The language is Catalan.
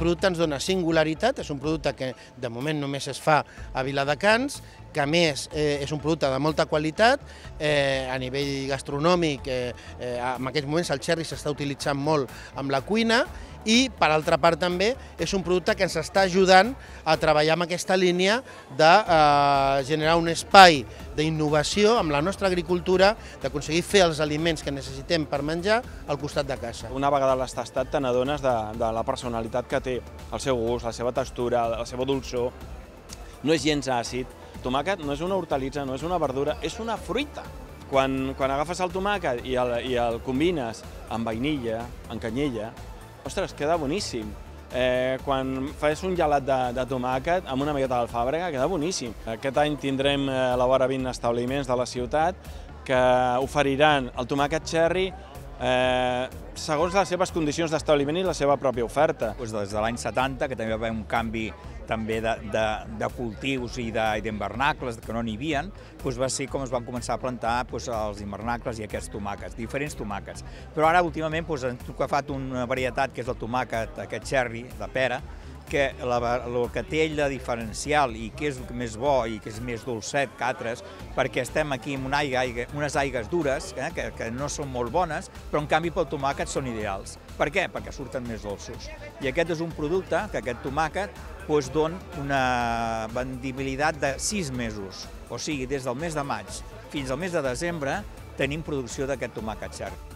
producte ens dona singularitat, és un producte que de moment només es fa a Viladecans, que a més és un producte de molta qualitat, a nivell gastronòmic, en aquests moments el xerri s'està utilitzant molt amb la cuina, i, per altra part, també és un producte que ens està ajudant a treballar amb aquesta línia de generar un espai d'innovació amb la nostra agricultura, d'aconseguir fer els aliments que necessitem per menjar al costat de casa. Una vegada l'has tastat te n'adones de la personalitat que té, el seu gust, la seva textura, la seva dolçor. No és gens àcid. El tomàquet no és una hortalitza, no és una verdura, és una fruita. Quan agafes el tomàquet i el combines amb vainilla, amb canyella, ostres, queda boníssim. Quan fas un gelat de tomàquet amb una miqueta d'alfàbrega, queda boníssim. Aquest any tindrem a la vora 20 establiments de la ciutat que oferiran el tomàquet cherry segons les seves condicions d'establiment i la seva pròpia oferta. Des de l'any 70, que també va haver un canvi també de cultius i d'hivernacles, que no n'hi havia, va ser com es van començar a plantar els hivernacles i aquests tomàquets, diferents tomàquets. Però ara, últimament, hem agafat una varietat que és el tomàquet, aquest cherry, de pera, que el que té ell de diferencial i que és més bo i que és més dolcet que altres, perquè estem aquí amb unes aigues dures, que no són molt bones, però en canvi pel tomàquet són ideals. Per què? Perquè surten més dolços. I aquest és un producte que aquest tomàquet dona una vendibilitat de 6 mesos. O sigui, des del mes de maig fins al mes de desembre tenim producció d'aquest tomàquet cherry.